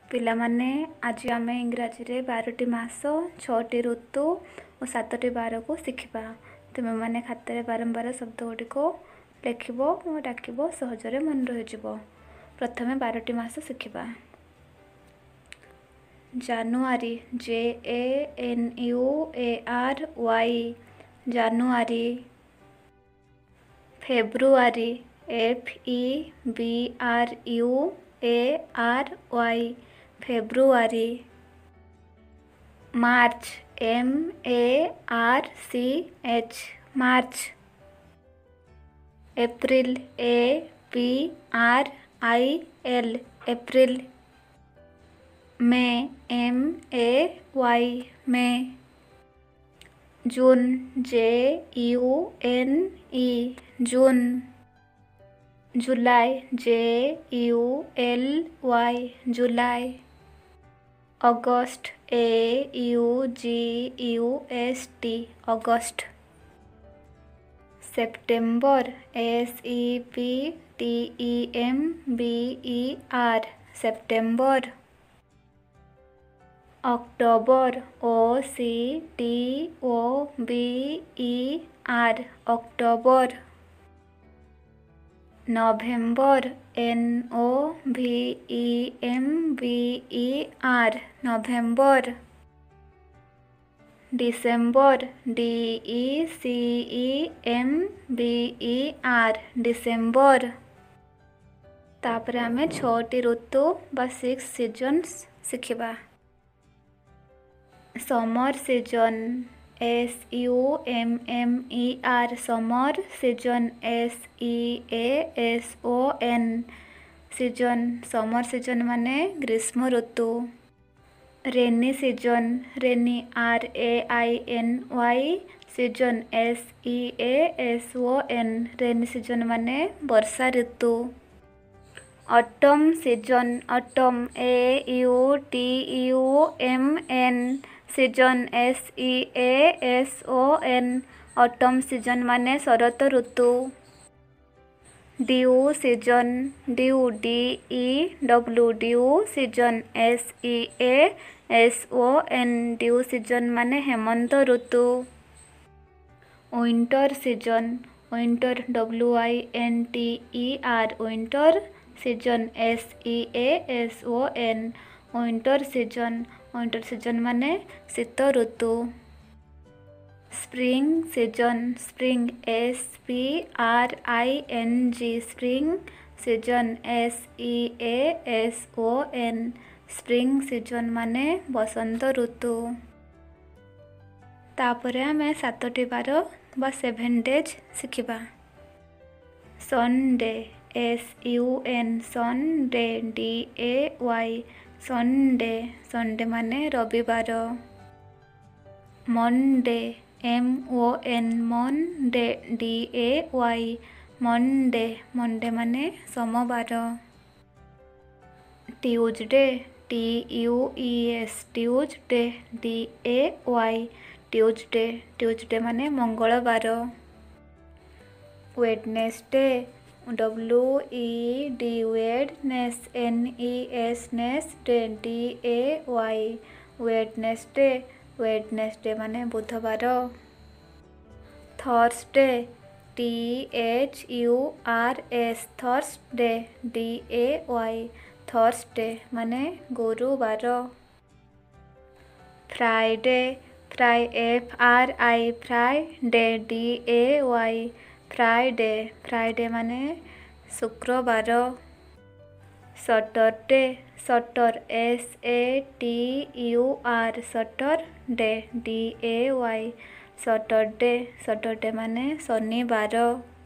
ପିଲାମାନେ ଆଜି ଆମେ ଇଂରାଜୀରେ 12ଟି ମାସ 6ଟି ଋତୁ ଓ 7ଟି ବାରକୁ ଶିଖିବା। ତୁମେମାନେ ଖାତାରେ ବାରମ୍ବାର ଶବ୍ଦ ଗୁଡ଼ିକ ଲେଖିବ ଓ ଡାକିବ, ସହଜରେ ମନେ ରହିଯିବ। ପ୍ରଥମେ 12ଟି ମାସ ଶିଖିବା। January JANUARY January. February FEBRUARY February. March MARCH March. April APRIL April. May MAY May. June JUNE June. July JULY July. August AUGUST August. September SEPTEMBER September. October OCTOBER October. November NOVEMBER November. December DECEMBER December. ତାପରେ ଆମେ 6ଟି ଋତୁ ବା 6 seasons ଶିଖିବା। Summer season SUMMER summer season SEASON season. Summer season ମାନେ ଗ୍ରୀଷ୍ମ ଋତୁ। Rainy season rainy RAINY season SEASON rainy season ମାନେ ବର୍ଷା ଋତୁ। Autumn season autumn AUTUMN season SEASON autumn season ମାନେ ଶରତ ଋତୁ। Dew season dew DEW dew season SEASON dew season ମାନେ ହେମନ୍ତ ଋତୁ। Winter season winter WINTER winter season SEASON winter season ମାନେ ଶୀତ ଋତୁ। Spring season spring SPRING spring season SEASON spring season ମାନେ ବସନ୍ତ ଋତୁ। ତାପରେ ଆମେ 7ଟି ବାର ବା 7 ଡେଜ୍ ଶିଖିବା। Sunday SUN Sunday DAY Sunday Sunday ମାନେ ରବିବାର। Monday MON Monday DAY Monday Monday ମାନେ ସୋମବାର। Tuesday TUES Tuesday DAY Tuesday Tuesday ମାନେ ମଙ୍ଗଳବାର। ୱେଡନେସଡେ WED ୱେଡନେସ୍ NESNESDAY DAY ୱେଡନେସଡେ ୱେଡନେସଡେ ମାନେ ବୁଧବାର। ଥର୍ସଡେ THURS ଥର୍ସଡେ DAY ଥର୍ସଡେ ମାନେ ଗୁରୁବାର। Friday FRI Friday DAY Friday Friday ମାନେ ଶୁକ୍ରବାର। Saturday Satur SATUR Saturday DAY Saturday Saturday ମାନେ ଶନିବାର।